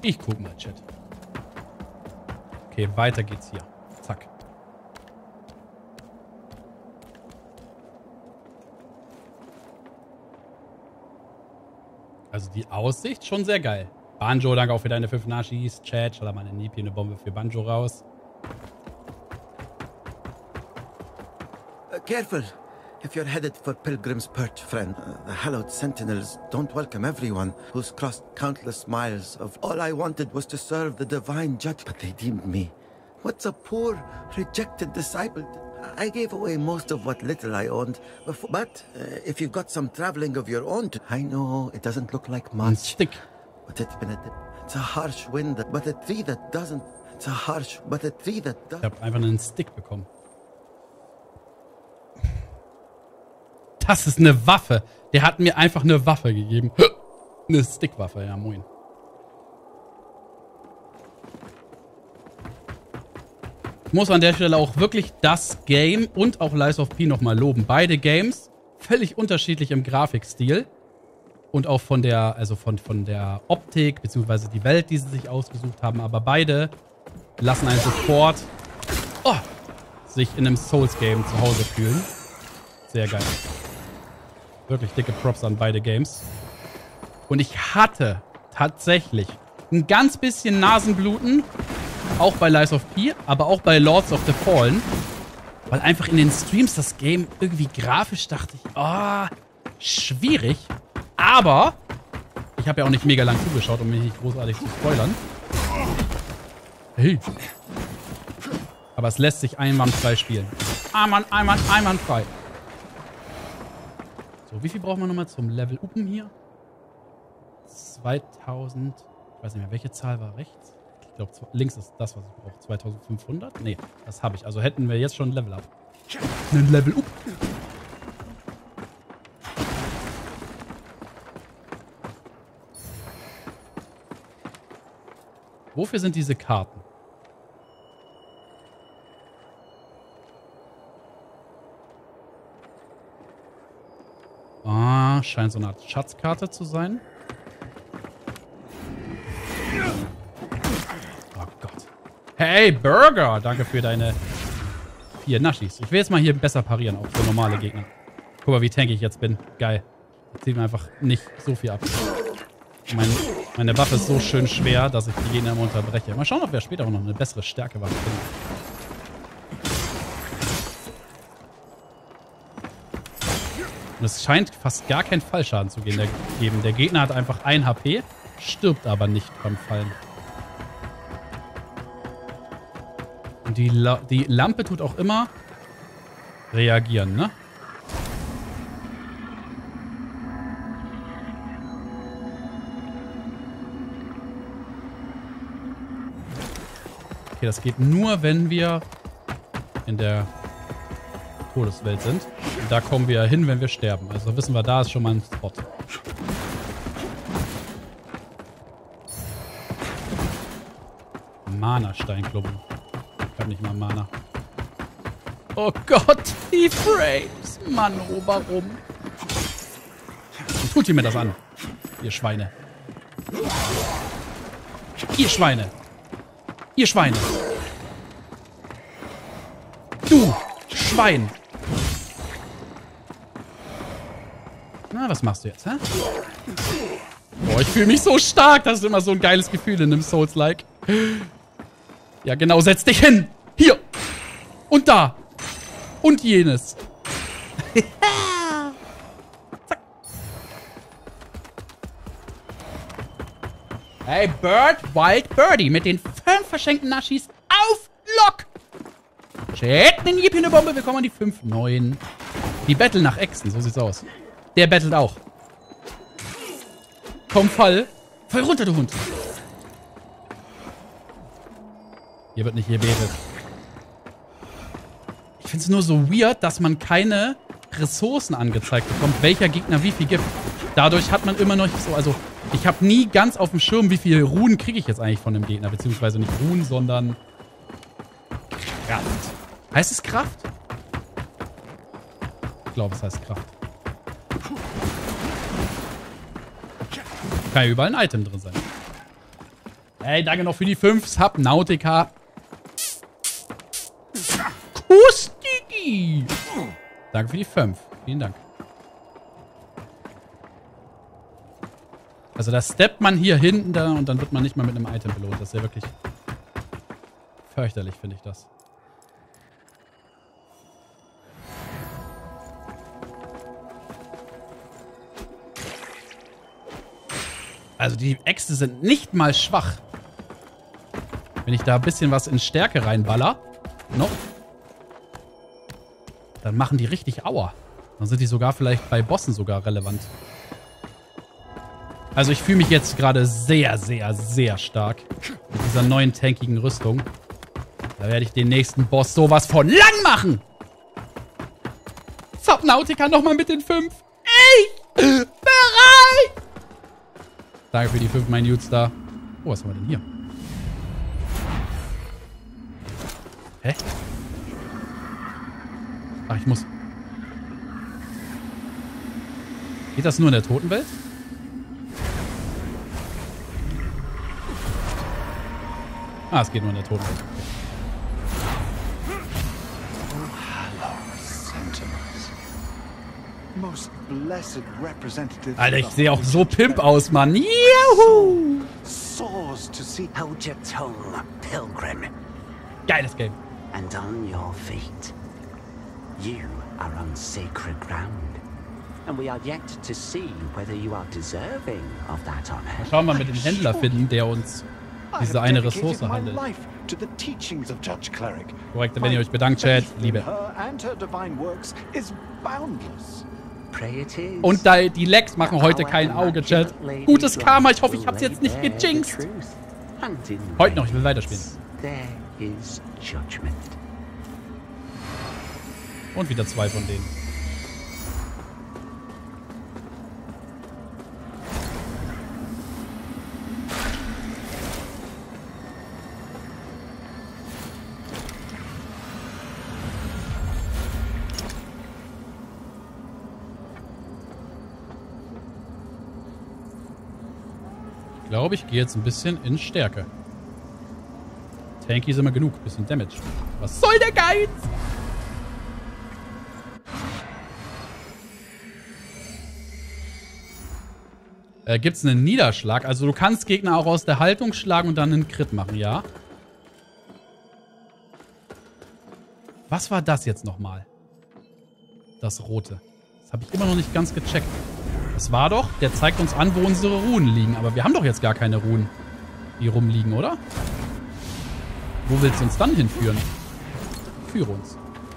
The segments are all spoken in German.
Ich guck mal, Chat. Okay, weiter geht's hier. Zack. Also die Aussicht schon sehr geil. Banjo, danke auch für deine 5 Nashis. Chat, schau da mal eine Nipi, eine Bombe für Banjo raus. Careful. If you're headed for Pilgrim's Perch, friend, the hallowed sentinels don't welcome everyone who's crossed countless miles of... All I wanted was to serve the divine judge, but they deemed me. What's a poor, rejected disciple? I gave away most of what little I owned before. But if you've got some traveling of your own... I know it doesn't look like much. Ein Stick. But it's a harsh wind, but a tree that doesn't... It's a harsh, but a tree that doesn't... Ich habe einfach einen Stick bekommen. Das ist eine Waffe. Der hat mir einfach eine Waffe gegeben. Eine Stickwaffe, ja moin. Ich muss an der Stelle auch wirklich das Game und auch Lies of P nochmal loben. Beide Games völlig unterschiedlich im Grafikstil. Und auch von der, also von der Optik, beziehungsweise die Welt, die sie sich ausgesucht haben. Aber beide lassen einen sofort sich in einem Souls-Game zu Hause fühlen. Sehr geil. Wirklich dicke Props an beide Games. Und ich hatte tatsächlich ein ganz bisschen Nasenbluten. Auch bei Lies of P, aber auch bei Lords of the Fallen. Weil einfach in den Streams das Game irgendwie grafisch dachte ich, schwierig. Aber ich habe ja auch nicht mega lang zugeschaut, um mich nicht großartig zu spoilern. Hey. Aber es lässt sich einwandfrei spielen. Einwandfrei. So, wie viel brauchen wir nochmal zum Level Upen hier? 2000. Ich weiß nicht mehr, welche Zahl war rechts? Ich glaube, links ist das, was ich brauche. 2500? Nee, das habe ich. Also hätten wir jetzt schon ein Level Up. Ein Level Up. Wofür sind diese Karten? Scheint so eine Art Schatzkarte zu sein. Oh Gott. Hey, Burger! Danke für deine 4 Naschis. Ich will jetzt mal hier besser parieren, auch für normale Gegner. Guck mal, wie tanky ich jetzt bin. Geil. Das zieht mir einfach nicht so viel ab. Meine Waffe ist so schön schwer, dass ich die Gegner immer unterbreche. Mal schauen, ob wir später auch noch eine bessere Stärkewaffe finden. Und es scheint fast gar keinen Fallschaden zu geben. Der Gegner hat einfach 1 HP, stirbt aber nicht beim Fallen. Und die Lampe tut auch immer reagieren, ne? Okay, das geht nur, wenn wir in der Todeswelt sind. Und da kommen wir hin, wenn wir sterben. Also wissen wir, da ist schon mal ein Spot. Mana-Steinklumpen. Ich hab nicht mal Mana. Oh Gott, die Frames. Mann, warum? Und tut ihr mir das an? Ihr Schweine. Ihr Schweine. Ihr Schweine. Du Schwein. Na, was machst du jetzt, hä? Boah, ich fühle mich so stark. Das ist immer so ein geiles Gefühl in einem Souls-like. Ja, genau, setz dich hin. Hier. Und da. Und jenes. Zack. Hey, Wild Birdie mit den 5 verschenkten Naschis auf Lock. Shit, eine Yippie, eine Bombe. Wir kommen an die 5 neuen. Die betteln nach Echsen, so sieht's aus. Der bettelt auch. Komm, fall. Fall runter, du Hund. Hier wird nicht gebetet. Ich finde es nur so weird, dass man keine Ressourcen angezeigt bekommt, welcher Gegner wie viel gibt. Dadurch hat man immer noch nicht so, also ich habe nie ganz auf dem Schirm, wie viele Runen kriege ich jetzt eigentlich von dem Gegner. Beziehungsweise nicht Runen, sondern Kraft. Heißt es Kraft? Ich glaube, es heißt Kraft. Kann ja überall ein Item drin sein. Hey, danke noch für die 5 Subnautica. Kustiki. Danke für die 5. Vielen Dank. Also da steppt man hier hinten da und dann wird man nicht mal mit einem Item belohnt. Das ist ja wirklich fürchterlich, finde ich das. Also die Äxte sind nicht mal schwach. Wenn ich da ein bisschen was in Stärke reinballer, noch, dann machen die richtig Aua. Dann sind die sogar vielleicht bei Bossen sogar relevant. Also ich fühle mich jetzt gerade sehr, sehr, sehr stark mit dieser neuen tankigen Rüstung. Da werde ich den nächsten Boss sowas von lang machen. Subnautica nochmal mit den 5. Ich bereit! Danke für die 5, mein Dudes da. Oh, was haben wir denn hier? Hä? Ach, ich muss... Geht das nur in der Totenwelt? Ah, es geht nur in der Totenwelt. Alter, ich sehe auch so Pimp aus, Mann. Juhu! Geiles Game. And on your feet. You are on sacred ground. And we are yet to see whether you are deserving of that honor. Schauen wir mal mit dem Händler finden, der uns diese eine Ressource handelt. Korrekt, wenn ihr euch bedankt, Chat. Liebe. Und die Lags machen heute kein Auge, Chat. Gutes Karma, ich hoffe, ich hab's jetzt nicht gejinxt. Heute noch, ich will weiterspielen. Und wieder 2 von denen. Ich glaube, ich gehe jetzt ein bisschen in Stärke. Tanky ist immer genug. Bisschen Damage. Was soll der Geiz? Gibt's einen Niederschlag? Also du kannst Gegner auch aus der Haltung schlagen und dann einen Crit machen, ja? Was war das jetzt nochmal? Das Rote. Das habe ich immer noch nicht ganz gecheckt. Das war doch, der zeigt uns an, wo unsere Runen liegen. Aber wir haben doch jetzt gar keine Runen, die rumliegen, oder? Wo willst du uns dann hinführen? Führe uns.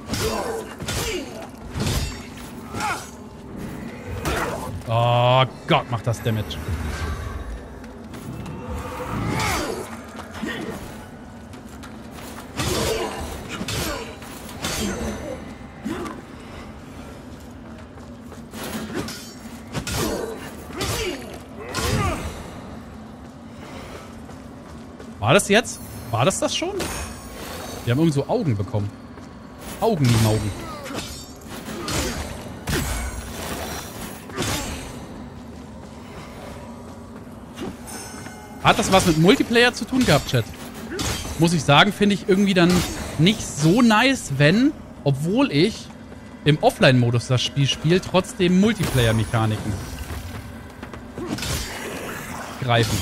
Oh Gott, macht das Damage. War das jetzt? War das schon? Wir haben irgend so Augen bekommen. Augen. Hat das was mit Multiplayer zu tun gehabt, Chat? Muss ich sagen, finde ich irgendwie dann nicht so nice, wenn, obwohl ich im Offline-Modus das Spiel spiele, trotzdem Multiplayer-Mechaniken greifen.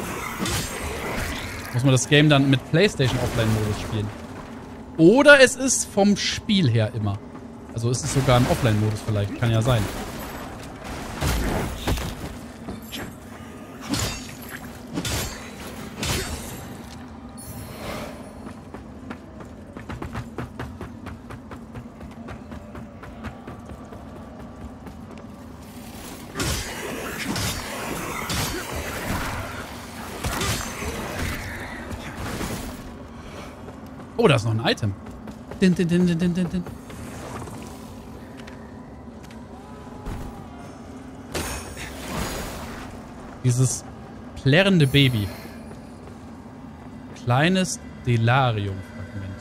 Muss man das Game dann mit PlayStation Offline-Modus spielen. Oder es ist vom Spiel her immer. Also ist es sogar im Offline-Modus vielleicht. Kann ja sein. Oh, da ist noch ein Item. Din. Dieses plärrende Baby. Kleines Delarium-Fragment.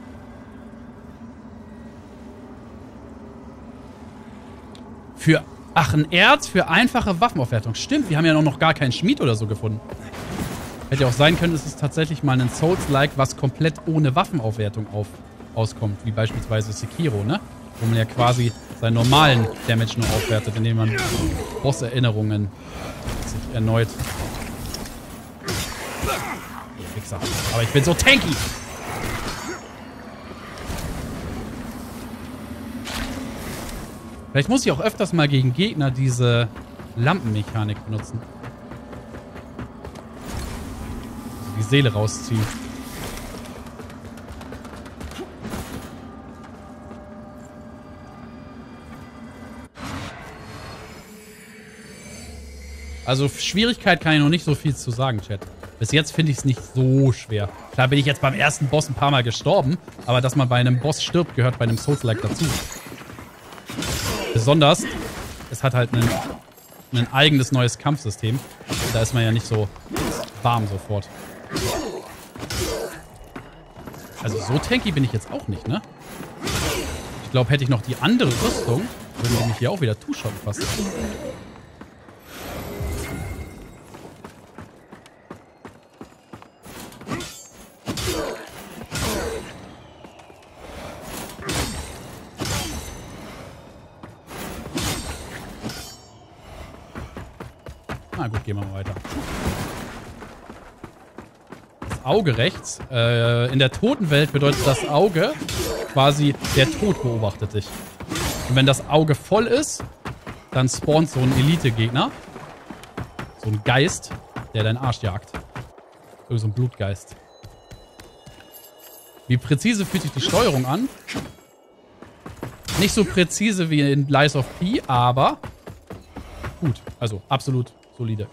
Für Ach, ein Erz für einfache Waffenaufwertung. Stimmt, wir haben ja noch gar keinen Schmied oder so gefunden. Hätte ja auch sein können, es ist tatsächlich mal ein Souls-like, was komplett ohne Waffenaufwertung auskommt. Wie beispielsweise Sekiro, ne? Wo man ja quasi seinen normalen Damage nur aufwertet, indem man Boss-Erinnerungen sich erneut... Wichser. Aber ich bin so tanky! Vielleicht muss ich auch öfters mal gegen Gegner diese Lampenmechanik benutzen. Also die Seele rausziehen. Also Schwierigkeit kann ich noch nicht so viel zu sagen, Chat. Bis jetzt finde ich es nicht so schwer. Klar bin ich jetzt beim ersten Boss ein paar Mal gestorben, aber dass man bei einem Boss stirbt, gehört bei einem Souls-like dazu. Besonders, es hat halt ein eigenes neues Kampfsystem. Da ist man ja nicht so warm sofort. Also so tanky bin ich jetzt auch nicht, ne? Ich glaube, hätte ich noch die andere Rüstung, würden die mich hier auch wieder two-shotten fast. Na gut, gehen wir mal weiter. Das Auge rechts. In der Totenwelt bedeutet das Auge quasi, der Tod beobachtet dich. Und wenn das Auge voll ist, dann spawnt so ein Elite-Gegner. So ein Geist, der deinen Arsch jagt. Irgend so ein Blutgeist. Wie präzise fühlt sich die Steuerung an? Nicht so präzise wie in Lies of P, aber gut. Also absolut solide.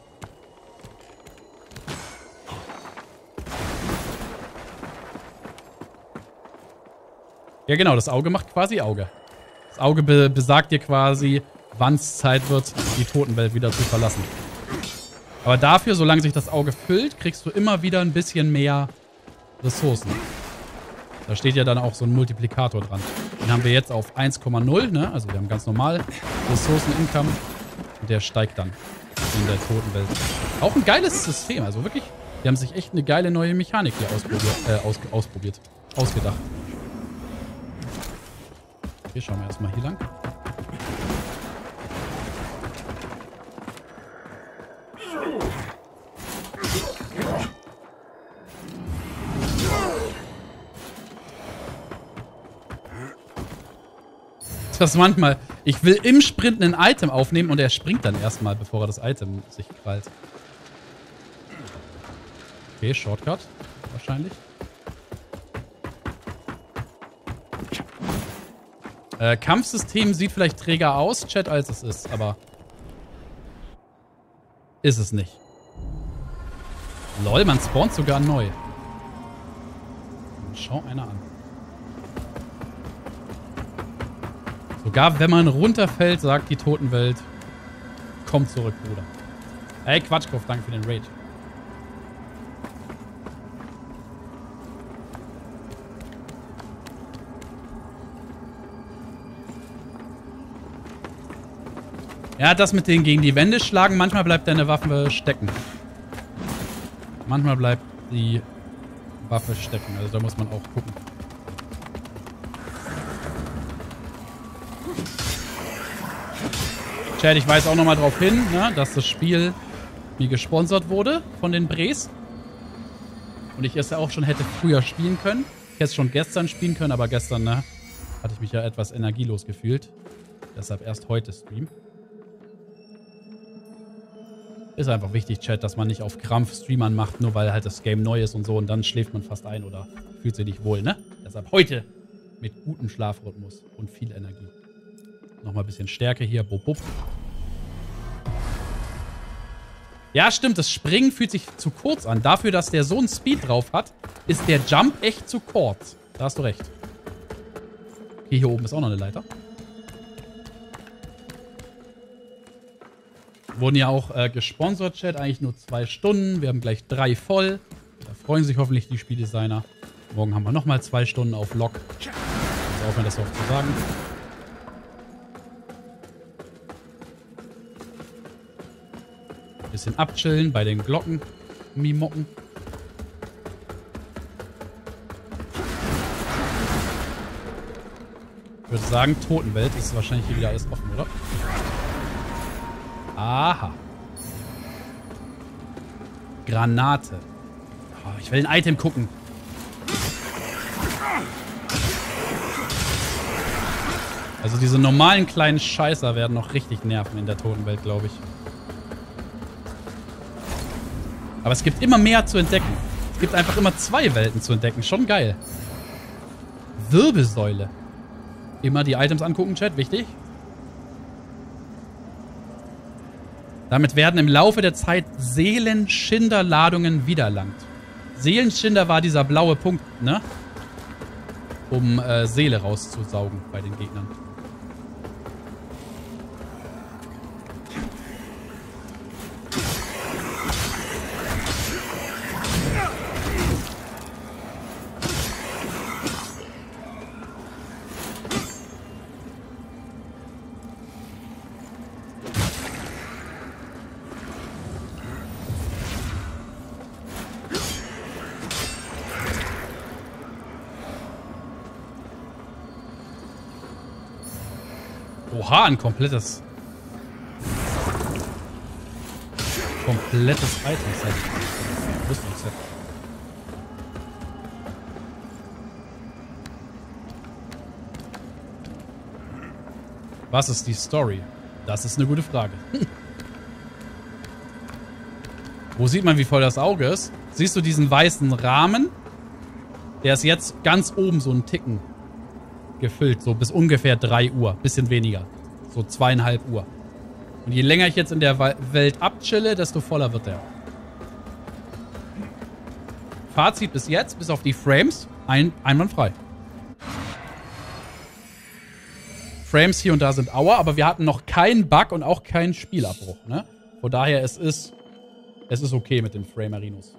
Ja genau, das Auge macht quasi Auge. Das Auge besagt dir quasi, wann es Zeit wird, die Totenwelt wieder zu verlassen. Aber dafür, solange sich das Auge füllt, kriegst du immer wieder ein bisschen mehr Ressourcen. Da steht ja dann auch so ein Multiplikator dran. Den haben wir jetzt auf 1,0, ne? Also wir haben ganz normal Ressourcen-Income. Und der steigt dann in der Totenwelt. Auch ein geiles System, also wirklich. Die haben sich echt eine geile neue Mechanik hier ausgedacht. Okay, schauen wir erstmal hier lang. Das manchmal. Ich will im Sprint ein Item aufnehmen und er springt dann erstmal, bevor er das Item sich krallt. Okay, Shortcut. Wahrscheinlich. Kampfsystem sieht vielleicht träger aus, Chat, als es ist, aber ist es nicht. Lol, man spawnt sogar neu. Schau einer an. Sogar wenn man runterfällt, sagt die Totenwelt, komm zurück, Bruder. Ey, Quatschkopf, danke für den Raid. Ja, das mit denen gegen die Wände schlagen, manchmal bleibt deine Waffe stecken. Manchmal bleibt die Waffe stecken, also da muss man auch gucken. Chat, ich weise auch nochmal darauf hin, ne, dass das Spiel mir gesponsert wurde von den Bres. Und ich es ja auch schon hätte früher spielen können. Ich hätte es schon gestern spielen können, aber gestern, ne, hatte ich mich ja etwas energielos gefühlt. Deshalb erst heute Stream. Ist einfach wichtig, Chat, dass man nicht auf Krampf Streamern macht, nur weil halt das Game neu ist und so. Und dann schläft man fast ein oder fühlt sich nicht wohl, ne? Deshalb heute mit gutem Schlafrhythmus und viel Energie. Nochmal ein bisschen Stärke hier. Bub, bub. Ja, stimmt. Das Springen fühlt sich zu kurz an. Dafür, dass der so einen Speed drauf hat, ist der Jump echt zu kurz. Da hast du recht. Okay, hier oben ist auch noch eine Leiter. Wurden ja auch gesponsert, Chat. Eigentlich nur 2 Stunden. Wir haben gleich 3 voll. Da freuen sich hoffentlich die Spieldesigner. Morgen haben wir nochmal 2 Stunden auf Lock. Also auch wenn das oft zu sagen. Bisschen abchillen bei den Glocken. Mimocken. Ich würde sagen, Totenwelt ist wahrscheinlich hier wieder alles offen, oder? Aha. Granate. Oh, ich will ein Item gucken. Also diese normalen kleinen Scheißer werden noch richtig nerven in der Totenwelt, glaube ich. Aber es gibt immer mehr zu entdecken. Es gibt einfach immer 2 Welten zu entdecken. Schon geil. Wirbelsäule. Immer die Items angucken, Chat. Wichtig. Damit werden im Laufe der Zeit Seelenschinderladungen wiedererlangt. Seelenschinder war dieser blaue Punkt, ne? Um Seele rauszusaugen bei den Gegnern. Oha, ein komplettes Item-Set. Rüstungsset. Was ist die Story? Das ist eine gute Frage. Wo sieht man, wie voll das Auge ist? Siehst du diesen weißen Rahmen? Der ist jetzt ganz oben so ein Ticken gefüllt, so bis ungefähr 3 Uhr. Bisschen weniger. So 2,5 Uhr. Und je länger ich jetzt in der Welt abchille, desto voller wird der. Fazit bis jetzt, bis auf die Frames, einwandfrei. Frames hier und da sind Aua, aber wir hatten noch keinen Bug und auch keinen Spielabbruch, ne? Von daher, es ist okay mit den Framerinos.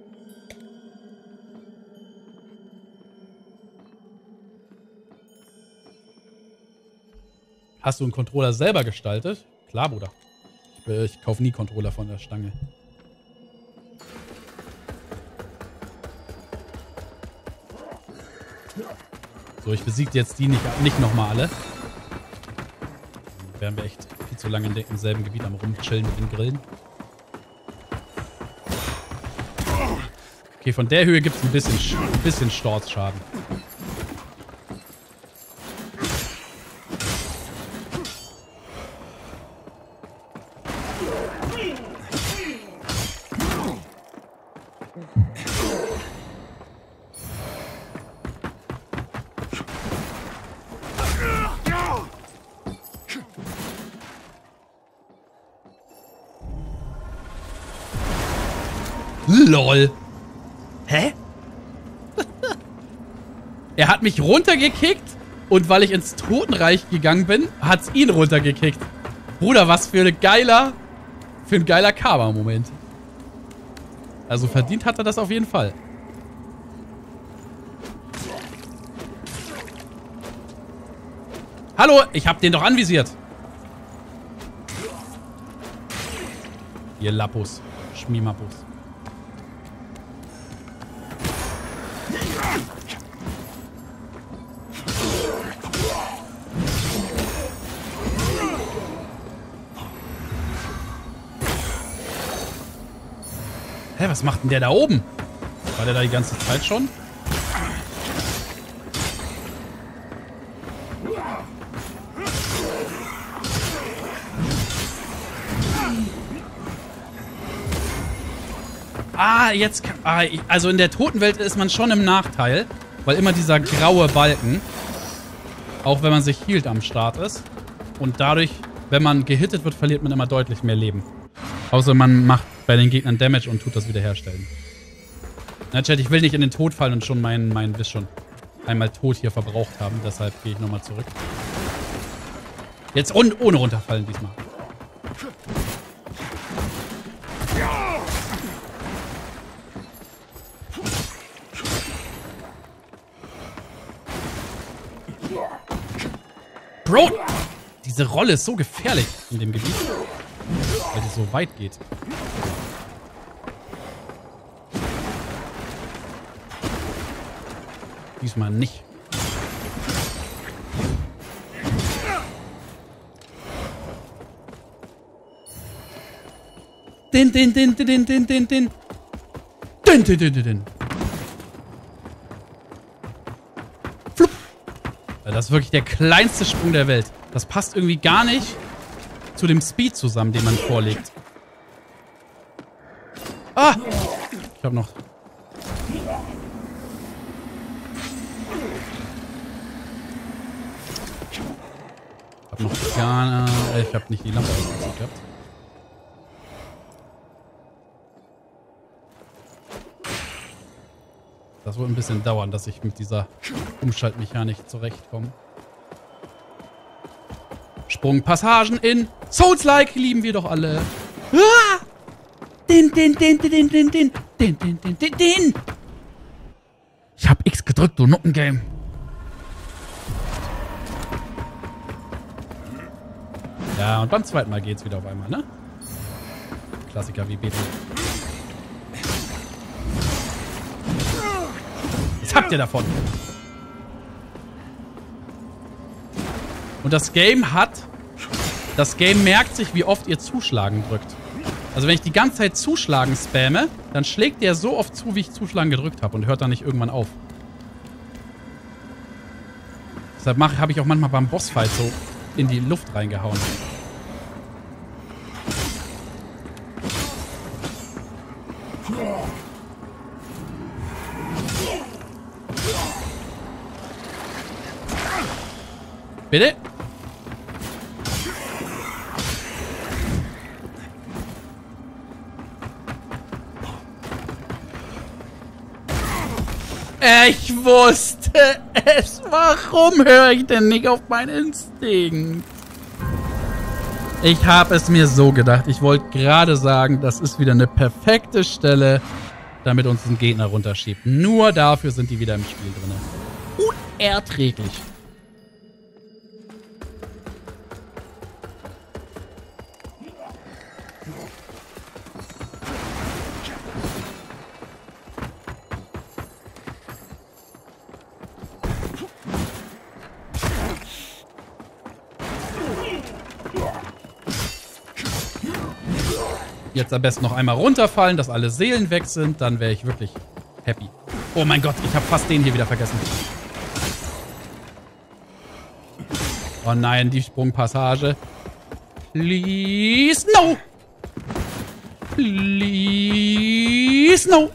Hast du einen Controller selber gestaltet? Klar, Bruder. Ich kaufe nie Controller von der Stange. So, ich besiege jetzt die nicht nochmal alle. Dann wären wir echt viel zu lange im selben Gebiet am Rumchillen mit den Grillen. Okay, von der Höhe gibt es ein bisschen Sturzschaden. LOL. Hä? Er hat mich runtergekickt und weil ich ins Totenreich gegangen bin, hat's ihn runtergekickt. Bruder, was für ein geiler Karma-Moment. Also verdient hat er das auf jeden Fall. Hallo, ich hab den doch anvisiert. Ihr Lappus. Schmiemappus. Hä, was macht denn der da oben? War der da die ganze Zeit schon? Jetzt... also in der Totenwelt ist man schon im Nachteil, weil immer dieser graue Balken, auch wenn man sich healt, am Start ist. Und dadurch, wenn man gehittet wird, verliert man immer deutlich mehr Leben. Außer man macht bei den Gegnern Damage und tut das wiederherstellen. Na, Chat, ich will nicht in den Tod fallen und schon meinen Wiss schon einmal tot hier verbraucht haben. Deshalb gehe ich nochmal zurück. Jetzt ohne runterfallen diesmal. Bro, diese Rolle ist so gefährlich in dem Gebiet. Weil die so weit geht. Diesmal nicht. Din. Flupp. Das ist wirklich der kleinste Sprung der Welt. Das passt irgendwie gar nicht zu dem Speed zusammen, den man vorlegt. Ah! Ich hab noch... Ich hab nicht die Lampe ausgezogen gehabt. Das wird ein bisschen dauern, dass ich mit dieser Umschaltmechanik zurechtkomme. Sprungpassagen in Souls-like lieben wir doch alle. Ah! Din. Ich hab X gedrückt, du Nuttengame. Ja, und beim zweiten Mal geht's wieder auf einmal, ne? Klassiker wie Beto. Was habt ihr davon? Und das Game merkt sich, wie oft ihr Zuschlagen drückt. Also wenn ich die ganze Zeit Zuschlagen spamme, dann schlägt der so oft zu, wie ich Zuschlagen gedrückt habe und hört dann nicht irgendwann auf. Deshalb habe ich auch manchmal beim Bossfight so in die Luft reingehauen. Bitte? Ich wusste es. Warum höre ich denn nicht auf meinen Instinkt? Ich habe es mir so gedacht. Ich wollte gerade sagen, das ist wieder eine perfekte Stelle, damit uns ein Gegner runterschiebt. Nur dafür sind die wieder im Spiel drin. Unerträglich. Jetzt am besten noch einmal runterfallen, dass alle Seelen weg sind. Dann wäre ich wirklich happy. Oh mein Gott, ich habe fast den hier wieder vergessen. Oh nein, die Sprungpassage. Please, no! Please, no!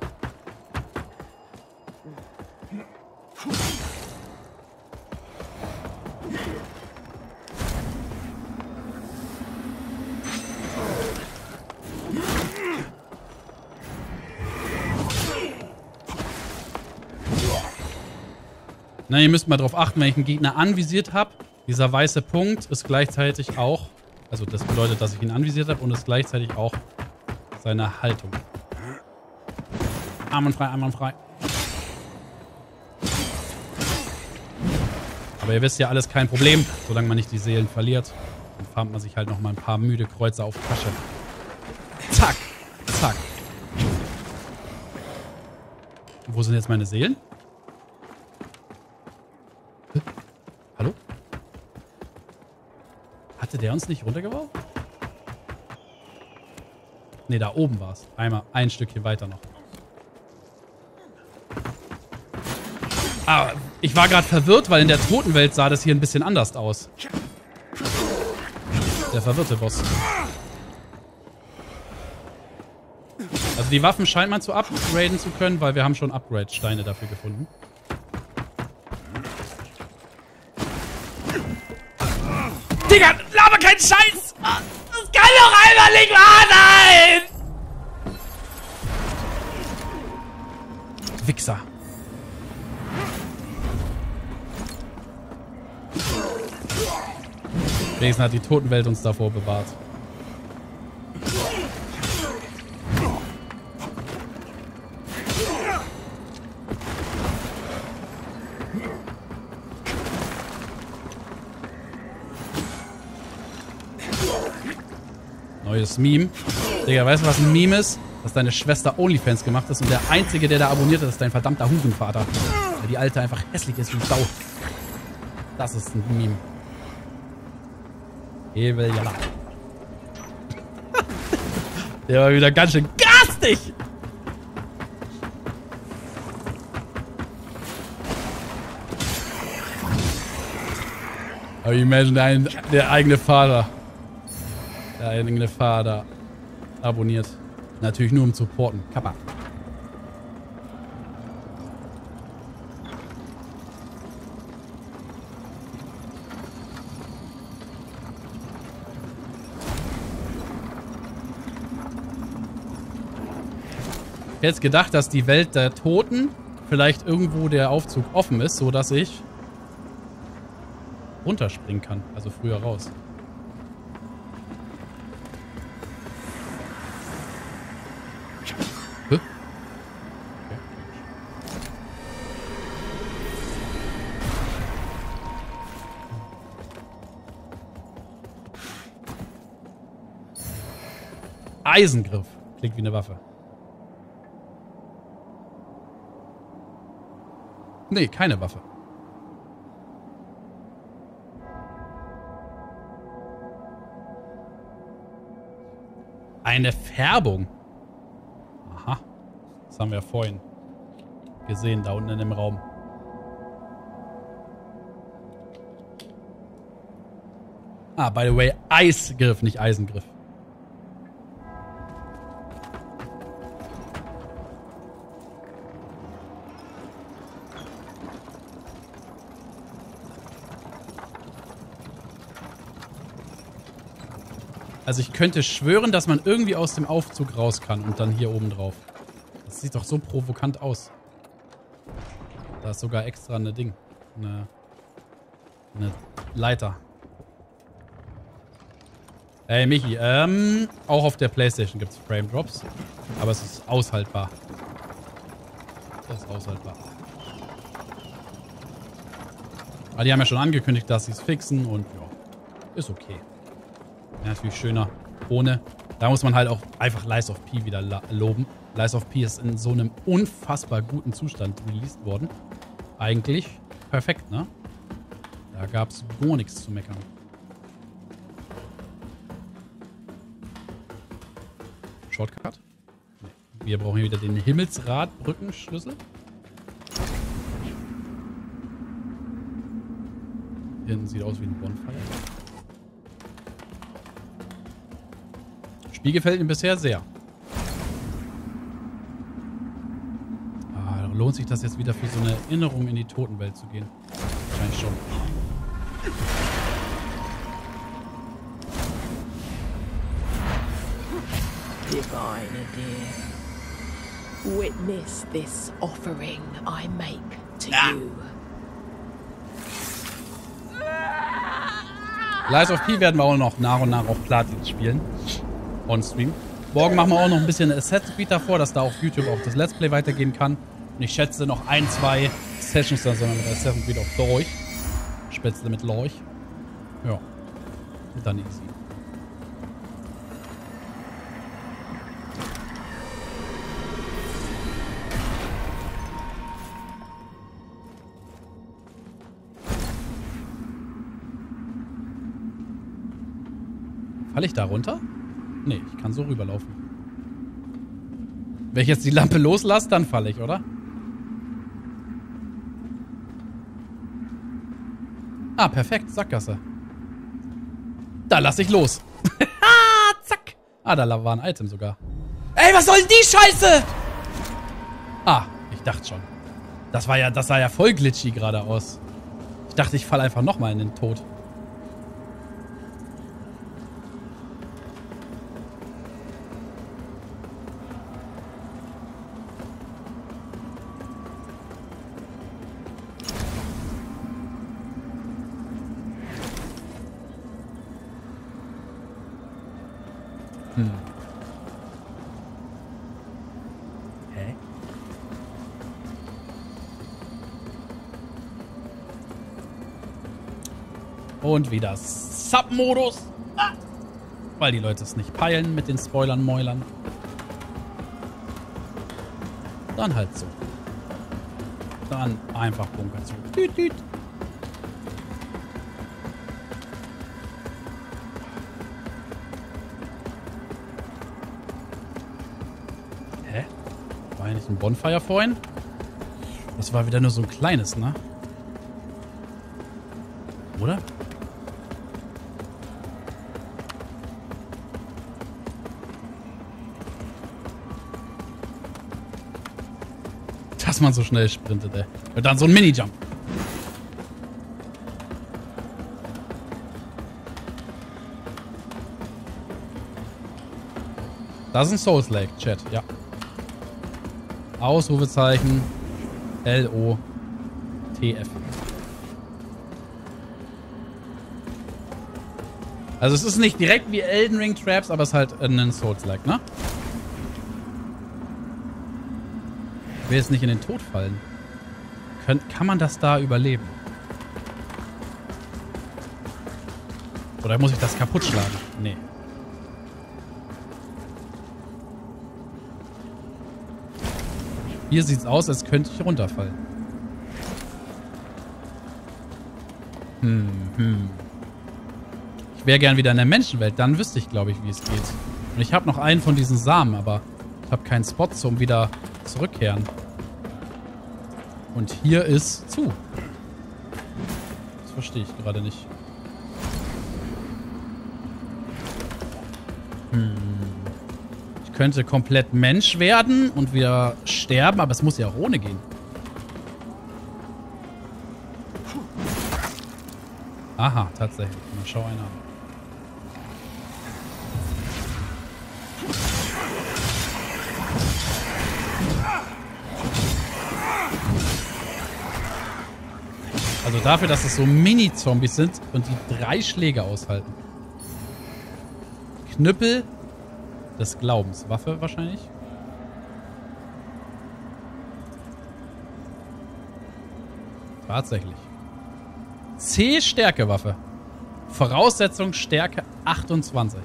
Na, ihr müsst mal drauf achten, wenn ich einen Gegner anvisiert habe. Dieser weiße Punkt ist gleichzeitig auch, also das bedeutet, dass ich ihn anvisiert habe und ist gleichzeitig auch seine Haltung. Einwandfrei, einwandfrei. Aber ihr wisst ja, alles kein Problem, solange man nicht die Seelen verliert. Dann farmt man sich halt noch mal ein paar müde Kreuzer auf die Tasche. Zack, zack. Und wo sind jetzt meine Seelen? Hallo? Hatte der uns nicht runtergeworfen? Ne, da oben war es. Einmal ein Stückchen weiter noch. Ah, ich war gerade verwirrt, weil in der Totenwelt sah das hier ein bisschen anders aus. Der verwirrte Boss. Also die Waffen scheint man zu upgraden zu können, weil wir haben schon Upgrade-Steine dafür gefunden. Digga, laber keinen Scheiß! Das kann doch einfach nicht wahr sein! Wichser. Wenigstens hat die Totenwelt uns davor bewahrt. Neues Meme. Digga, weißt du, was ein Meme ist? Dass deine Schwester OnlyFans gemacht ist und der Einzige, der da abonniert ist, ist dein verdammter Hurenvater. Weil die Alte einfach hässlich ist wie Sau. Das ist ein Meme. Evil Jalla. Der war wieder ganz schön garstig! Aber imagine, der eigene Vater. Der eigene Vater abonniert. Natürlich nur um zu supporten. Kappa. Ich hätte jetzt gedacht, dass die Welt der Toten vielleicht irgendwo der Aufzug offen ist, so dass ich runterspringen kann. Also früher raus. Hä? Okay. Eisengriff. Klingt wie eine Waffe. Nee, keine Waffe. Eine Färbung. Aha. Das haben wir vorhin gesehen, da unten in dem Raum. Ah, by the way, Eisgriff, nicht Eisengriff. Also ich könnte schwören, dass man irgendwie aus dem Aufzug raus kann und dann hier oben drauf. Das sieht doch so provokant aus. Da ist sogar extra eine Ding. Eine Leiter. Ey, Michi, auch auf der PlayStation gibt es Frame Drops. Aber es ist aushaltbar. Das ist aushaltbar. Aber die haben ja schon angekündigt, dass sie es fixen und ja, ist okay. Ja, natürlich schöner ohne. Da muss man halt auch einfach Lies of P wieder loben. Lies of P ist in so einem unfassbar guten Zustand released worden. Eigentlich perfekt, ne? Da gab es gar nichts zu meckern. Shortcut? Nee. Wir brauchen hier wieder den Himmelsrad-Brückenschlüssel. Hier hinten sieht aus wie ein Bonfire. Spiel gefällt ihm bisher sehr. Ah, lohnt sich das jetzt wieder für so eine Erinnerung in die Totenwelt zu gehen? Wahrscheinlich schon. Divine dear, witness this offering I make to you. Lies of P werden wir auch noch nach und nach auf Platin spielen. On-Stream. Morgen machen wir auch noch ein bisschen Assassin's Creed davor, dass da auf YouTube auch das Let's Play weitergehen kann. Und ich schätze noch 1, 2 Sessions dann, sondern mit Assassin's Creed auch durch. Spätzle mit Lorch. Ja. Und dann easy. Falle ich da runter? Nee, ich kann so rüberlaufen. Wenn ich jetzt die Lampe loslasse, dann falle ich, oder? Ah, perfekt. Sackgasse. Da lasse ich los. Zack. Ah, da war ein Item sogar. Ey, was soll denn die Scheiße? Ah, ich dachte schon. Das sah ja voll glitchy gerade aus. Ich dachte, ich falle einfach nochmal in den Tod. Hä? Und wieder Sub-Modus. Ah. Weil die Leute es nicht peilen mit den Spoilern-Mäulern. Dann halt so. Dann einfach Bunker zu. Düt, düt. Hä? War ja nicht ein Bonfire vorhin? Das war wieder nur so ein kleines, ne? Oder? Dass man so schnell sprintet, ey. Und dann so ein Minijump. Das ist ein Souls Lake, Chat, ja. Ausrufezeichen LOTF. Also es ist nicht direkt wie Elden Ring Traps, aber es ist halt ein Souls-like, ne? Ich will jetzt nicht in den Tod fallen. Kann man das da überleben? Oder muss ich das kaputt schlagen? Nee. Hier sieht's aus, als könnte ich runterfallen. Ich wäre gern wieder in der Menschenwelt. Dann wüsste ich, glaube ich, wie es geht. Und ich habe noch einen von diesen Samen, aber ich habe keinen Spot zum wieder zurückkehren. Und hier ist zu. Das verstehe ich gerade nicht. Ich könnte komplett Mensch werden und wieder sterben, aber es muss ja auch ohne gehen. Aha, tatsächlich. Mal schau einer an. Also dafür, dass es so Mini-Zombies sind und die 3 Schläge aushalten. Knüppel des Glaubens. Waffe wahrscheinlich. Tatsächlich. C-Stärke-Waffe. Voraussetzung Stärke 28.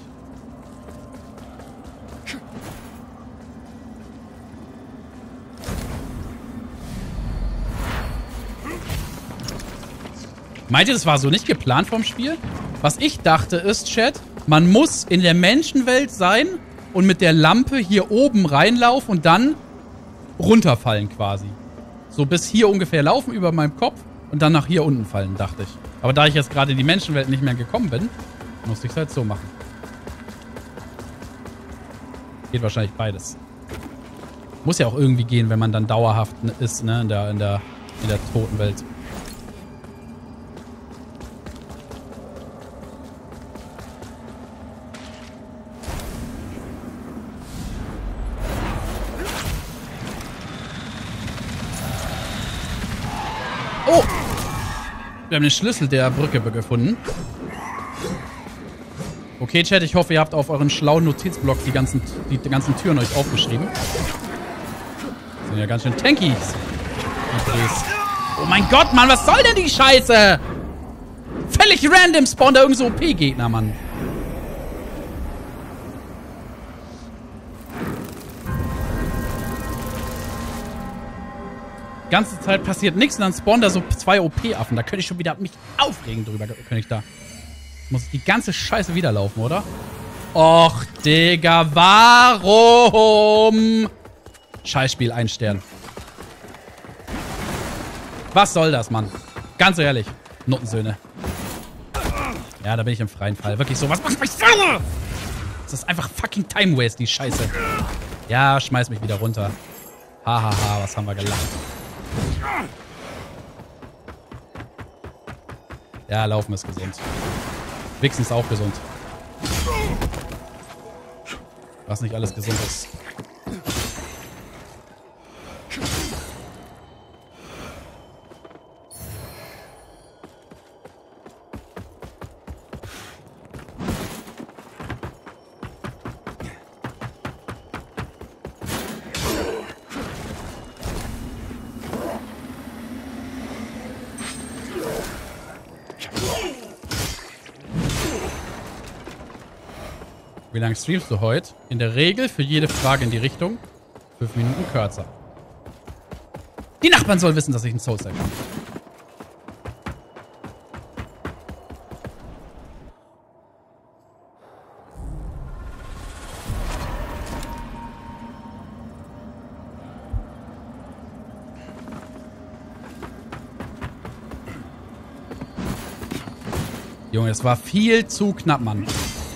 Meint ihr, das war so nicht geplant vom Spiel? Was ich dachte ist, Chat, man muss in der Menschenwelt sein und mit der Lampe hier oben reinlaufen und dann runterfallen quasi. So bis hier ungefähr laufen über meinem Kopf und dann nach hier unten fallen, dachte ich. Aber da ich jetzt gerade in die Menschenwelt nicht mehr gekommen bin, musste ich es halt so machen. Geht wahrscheinlich beides. Muss ja auch irgendwie gehen, wenn man dann dauerhaft ist, ne, in der toten Welt. Oh! Wir haben den Schlüssel der Brücke gefunden. Okay, Chat, ich hoffe, ihr habt auf euren schlauen Notizblock die ganzen Türen euch aufgeschrieben. Das sind ja ganz schön tanky. Oh mein Gott, Mann, was soll denn die Scheiße? Völlig random spawnt da irgend so OP-Gegner, Mann. Die ganze Zeit passiert nichts und dann spawnen da so 2 OP-Affen. Da könnte ich schon wieder mich aufregen drüber. Muss die ganze Scheiße wieder laufen, oder? Och, Digga, warum? Scheißspiel, 1 Stern. Was soll das, Mann? Ganz ehrlich. Nuttensöhne. Ja, da bin ich im freien Fall. Wirklich so, was macht mich sauer? Das ist einfach fucking Time Waste, die Scheiße. Ja, schmeiß mich wieder runter. Hahaha, was haben wir gelacht. Ja, Laufen ist gesund. Wichsen ist auch gesund. Was nicht alles gesund ist. Wie lange streamst du heute? In der Regel für jede Frage in die Richtung 5 Minuten kürzer. Die Nachbarn sollen wissen, dass ich ein Soulstack habe. Junge, es war viel zu knapp, Mann.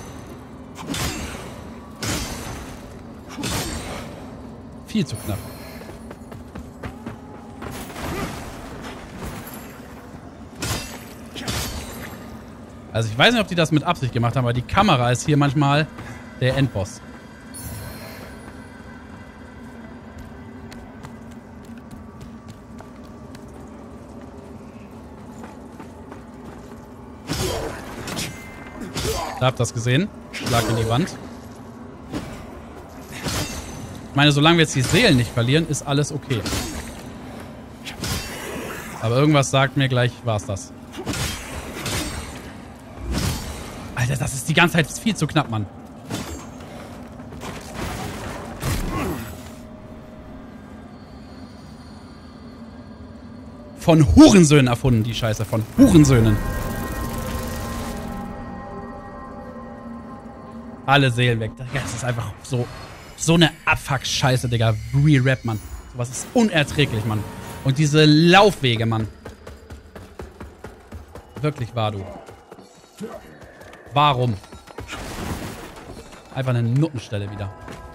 Viel zu knapp. Also ich weiß nicht, ob die das mit Absicht gemacht haben, aber die Kamera ist hier manchmal der Endboss. Da habt ihr das gesehen. Schlag in die Wand. Ich meine, solange wir jetzt die Seelen nicht verlieren, ist alles okay. Aber irgendwas sagt mir gleich, war's das. Alter, das ist die ganze Zeit viel zu knapp, Mann. Von Hurensöhnen erfunden, die Scheiße. Von Hurensöhnen. Alle Seelen weg. Das ist einfach so eine Abfuck-Scheiße, Digga. Re-Rap, Mann. Sowas ist unerträglich, Mann. Und diese Laufwege, Mann. Wirklich wahr, du. Warum? Einfach eine Nuttenstelle wieder.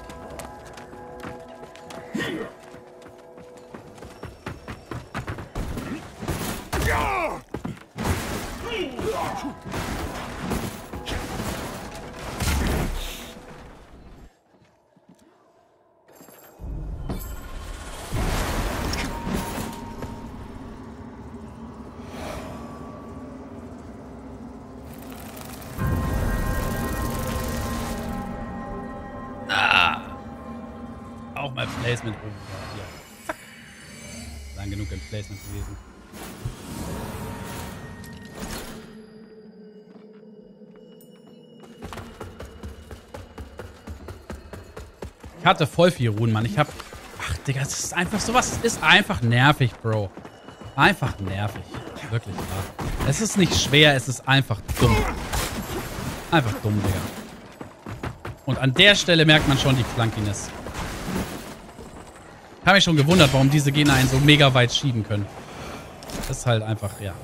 Auch mal Placement oben. Ja, fuck. Lang genug im Placement gewesen. Ich hatte voll viel Ruhen, Mann. Ich hab... Ach, Digga, das ist einfach sowas. Ist einfach nervig, Bro. Einfach nervig. Wirklich wahr. Es ist nicht schwer, es ist einfach dumm. Einfach dumm, Digga. Und an der Stelle merkt man schon die Clunkiness. Ich habe mich schon gewundert, warum diese Gegner einen so mega weit schieben können. Das ist halt einfach, ja.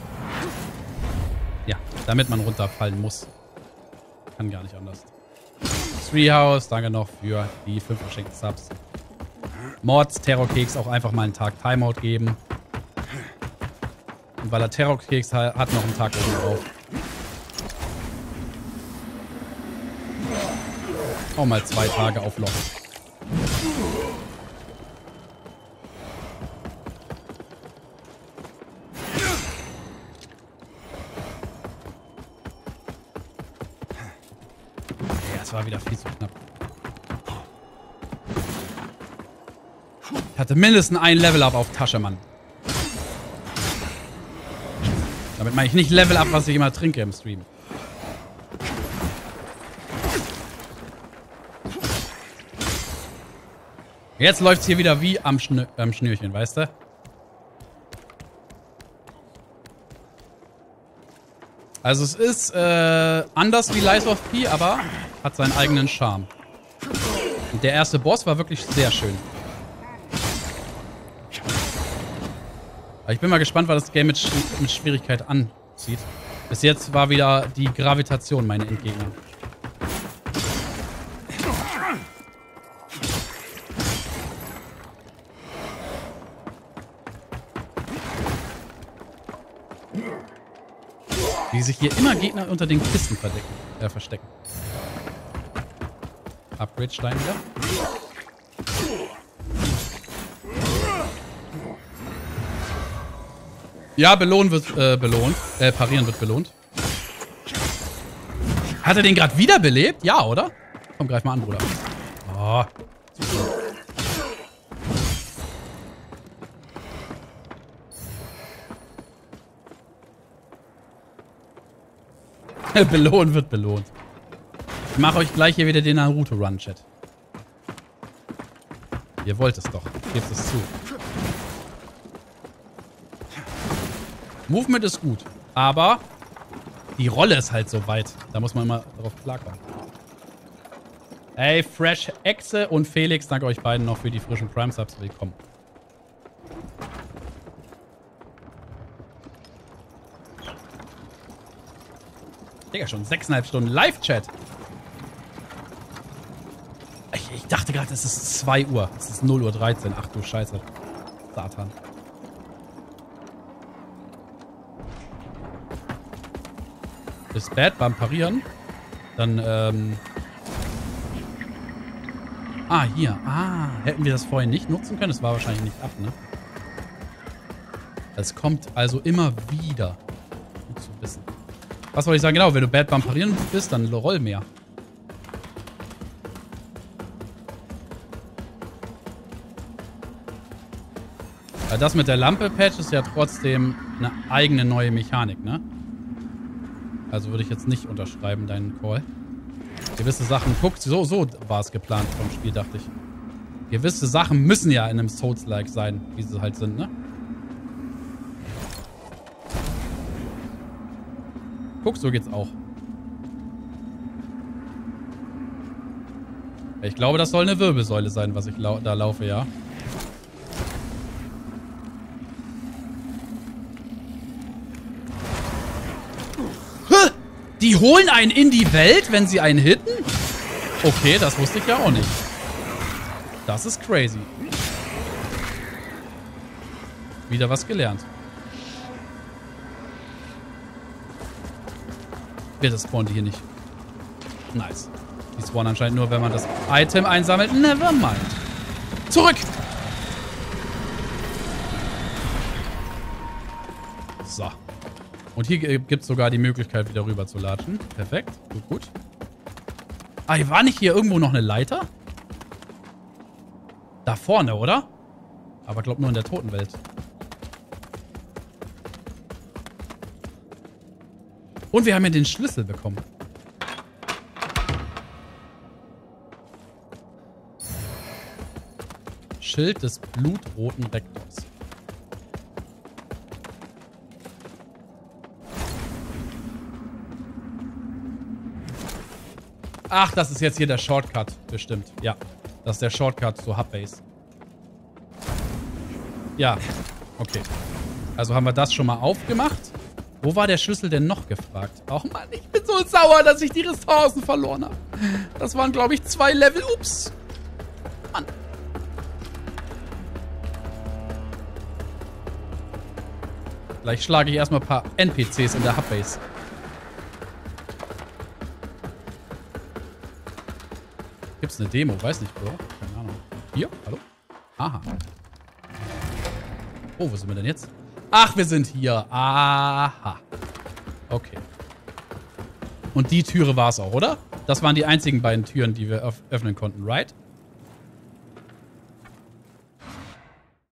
Ja, damit man runterfallen muss. Kann gar nicht anders. Treehouse, danke noch für die 5 verschenkten Subs. Mods, Terrorkeks auch einfach mal einen Tag Timeout geben. Und weil er Terrorkeks hat, noch einen Tag oben drauf. Auch mal 2 Tage auf Loch. Ja, es war wieder viel zu knapp. Ich hatte mindestens ein Level-Up auf Tasche, Mann. Damit meine ich nicht Level-Up, was ich immer trinke im Stream. Jetzt läuft es hier wieder wie am Schnürchen, weißt du? Also es ist anders wie Lies of P, aber hat seinen eigenen Charme. Und der erste Boss war wirklich sehr schön. Aber ich bin mal gespannt, was das Game mit Schwierigkeit anzieht. Bis jetzt war wieder die Gravitation meine Endgegner. Wie sich hier immer Gegner unter den Kisten verstecken. Upgrade-Stein wieder. Ja, belohnen wird belohnt. Parieren wird belohnt. Hat er den gerade wiederbelebt? Ja, oder? Komm, greif mal an, Bruder. Oh. Belohnt wird belohnt. Ich mache euch gleich hier wieder den Naruto-Run, Chat. Ihr wollt es doch. Gebt es zu. Movement ist gut. Aber die Rolle ist halt so weit. Da muss man immer drauf klarkommen. Ey, Fresh Exe und Felix, danke euch beiden noch für die frischen Prime-Subs. Willkommen. Digga, schon 6,5 Stunden Live-Chat. Ich dachte gerade, es ist 2 Uhr. Es ist 0:13 Uhr. Ach du Scheiße. Satan. Ist bad beim Parieren. Dann, Ah, hier. Ah, hätten wir das vorhin nicht nutzen können? Das war wahrscheinlich nicht ab, ne? Es kommt also immer wieder. Gut zu wissen. Was wollte ich sagen? Genau, wenn du bad beim Parieren bist, dann roll mehr. Weil das mit der Lampe-Patch ist ja trotzdem eine eigene neue Mechanik, ne? Also würde ich jetzt nicht unterschreiben, deinen Call. Gewisse Sachen, guckt, so war es geplant vom Spiel, dachte ich. Gewisse Sachen müssen ja in einem Souls-like sein, wie sie halt sind, ne? Guck, so geht's auch. Ich glaube, das soll eine Wirbelsäule sein, was ich da laufe, ja. Die holen einen in die Welt, wenn sie einen hitten? Okay, das wusste ich ja auch nicht. Das ist crazy. Wieder was gelernt. Bitte spawnen die hier nicht. Nice. Die spawnen anscheinend nur, wenn man das Item einsammelt. Nevermind. Zurück! So. Und hier gibt es sogar die Möglichkeit, wieder rüber zu latschen. Perfekt. Gut, gut. Ah, hier war nicht hier irgendwo noch eine Leiter? Da vorne, oder? Aber glaub nur in der Totenwelt. Und wir haben ja den Schlüssel bekommen. Schild des blutroten Rektors. Ach, das ist jetzt hier der Shortcut. Bestimmt. Ja. Das ist der Shortcut zur Hubbase. Ja. Okay. Also haben wir das schon mal aufgemacht. Wo war der Schlüssel denn noch gefragt? Ach Mann, ich bin so sauer, dass ich die Ressourcen verloren habe. Das waren, glaube ich, 2 Level. Ups. Mann. Vielleicht schlage ich erstmal ein paar NPCs in der Hubbase. Gibt's eine Demo? Weiß nicht, Bro. Keine Ahnung. Hier? Hallo? Aha. Oh, wo sind wir denn jetzt? Ach, wir sind hier. Aha. Okay. Und die Türe war es auch, oder? Das waren die einzigen beiden Türen, die wir öffnen konnten, right?